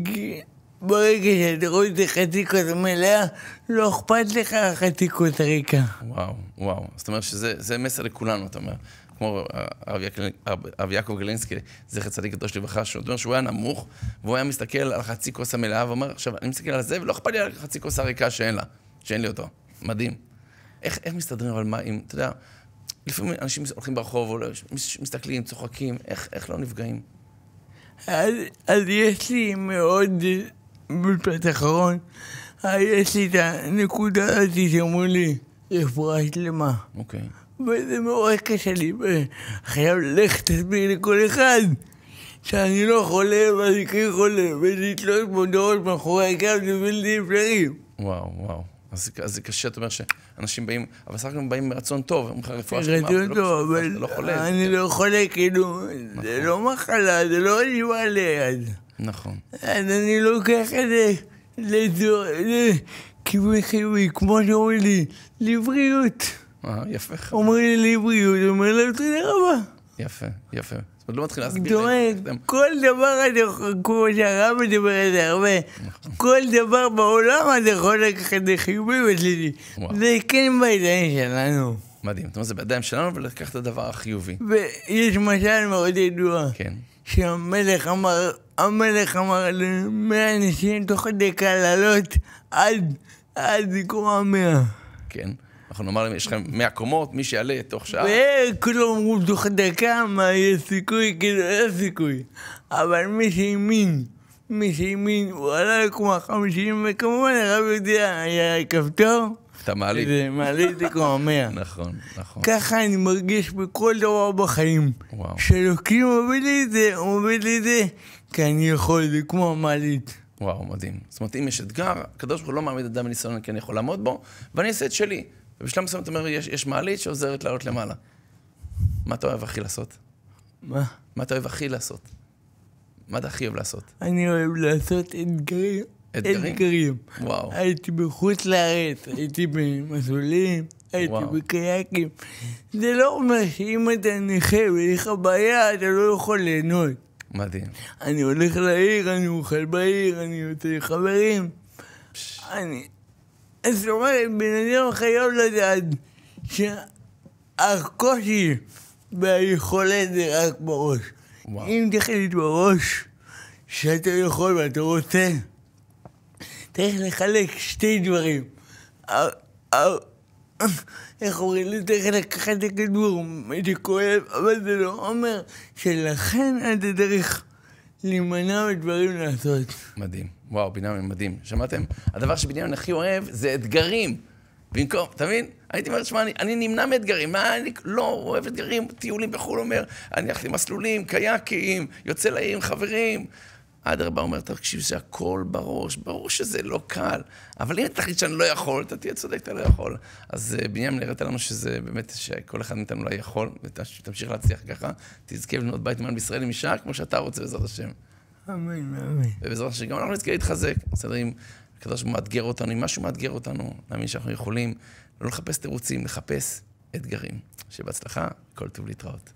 ברגע שאתה רואה את חצי כוס מלאה, לא אכפת לך חצי כוס ריקה. וואו, וואו. זאת אומרת שזה מסר לכולנו, אתה אומר. כמו הרב יעקב גלינסקי, זכר צדיק קדוש לברכה, שהוא אומר שהוא היה נמוך, והוא היה מסתכל על חצי כוס המלאה, ואומר, עכשיו, אני מסתכל על זה, ולא אכפת לי על חצי כוס הריקה שאין לה, שאין לי אותו. מדהים. איך, איך מסתדרים, אבל מה, אם, אתה יודע, לפעמים אנשים הולכים ברחוב, או מסתכלים, צוחקים, איך, איך לא נפגעים? אז, אז יש לי מאוד, במשפט אחרון, יש לי את הנקודה הזאת שאומרו לי, רפואה שלמה. אוקיי. וזה מאוד קשה לי, וחייב לך תסביר לכל אחד שאני לא חולה ואני כן חולה, ולתלות מודעות מאחורי הקו זה בלתי אפשרי. וואו, וואו. אז זה קשה, אתה אומר שאנשים באים, אבל סך הכל באים מרצון טוב, אומרים לך רפואה שלמה, רצון טוב, אבל אני לא חולה, כאילו, זה לא מחלה, זה לא עליבה ליד. נכון. אז אני לוקח את זה לכיוון חיובי, כמו שאומרים לי, לבריאות. אה, יפה. אומרים לי לבריאות, אומר לה, תודה רבה. יפה, יפה. זאת אומרת, לא מתחיל להסביר. זאת אומרת, כל דבר, כמו שהרב מדבר על זה הרבה, כל דבר בעולם אתה יכול לקחת לחיובי ושלילי. זה כן בידיים שלנו. מדהים, זאת אומרת, זה בידיים שלנו ולקחת את הדבר החיובי. ויש משל מאוד ידוע, שהמלך אמר, המלך אמר למאה אנשים תוך דקה לעלות עד עד לקרוא מאה. כן. אנחנו נאמר להם, יש לכם מאה קומות, מי שיעלה תוך שעה. וכולם אמרו תוך דקה, מה יש סיכוי? כאילו, אין סיכוי. אבל מי שהאמין, מי שהאמין, הוא עלה לקומה חמישים, וכמובן, הרב יודע, היה כפתור. אתה מעלית. זה מעלית לקומה מאה. נכון, נכון. ככה אני מרגיש בכל דבר בחיים. וואו. שאלוקים עובד לי את זה, הוא עובד לי את זה, כי אני יכול, זה כמו מעלית. וואו, מדהים. זאת אומרת, אם יש אתגר, הקדוש ברוך הוא לא מעמיד אדם בניסיון, כי אני יכול לעמוד בו, ואני אעשה את שלי. ובשלב מסוים אתה אומר, יש, יש מעלית שעוזרת לעלות למעלה. מה אתה אוהב הכי לעשות? מה? מה אתה אוהב הכי לעשות? מה אתה הכי אוהב לעשות? אני אוהב לעשות אתגרים. אתגרים? אתגרים. וואו. הייתי בחוץ לארץ, הייתי במסלולים, הייתי וואו. בקייקים. זה לא אומר שאם אתה נכה ויש לך בעיה, אתה לא יכול ליהנות. מדהים. אני הולך לעיר, אני אוכל בעיר, אני יוצא עם חברים. אני... זאת אומרת, בן אדם חייב לדעת שהקושי והיכולת זה רק בראש. וואו. אם תחליט בראש שאתה יכול ואתה רוצה, צריך לחלק שתי דברים. איך אומרים לי, צריך לקחת את הכדור, זה כואב, אבל זה לא אומר שלכן אתה צריך להימנע מדברים לעשות. מדהים. וואו, בנימין מדהים. שמעתם? הדבר שבנימין הכי אוהב זה אתגרים. במקום, אתה מבין? הייתי אומר, שמע, אני, אני נמנע מאתגרים. מה, אני לא אוהב אתגרים, טיולים בחו"ל, אומר, אני הולך למסלולים, קייקים, יוצא לעיר עם חברים. אדרבה אומר, תקשיב, זה הכל בראש, ברור שזה לא קל. אבל אם אתה תחליט שאני לא יכול, אתה תהיה צודק, אתה לא יכול. אז בנימין הראת לנו שזה באמת, שכל אחד מאיתנו לא יכול, ותמשיך להצליח ככה, תזכה לבנות בית מעל בישראל עם אישה, כמו שאתה רוצה, בעזרת השם. אמן, אמן. ובעזרת השם, גם אנחנו נזכה להתחזק. בסדר, אם הקדוש מאתגר אותנו, אם משהו מאתגר אותנו, נאמין שאנחנו יכולים לא לחפש תירוצים, לחפש אתגרים. שבהצלחה, כל טוב להתראות.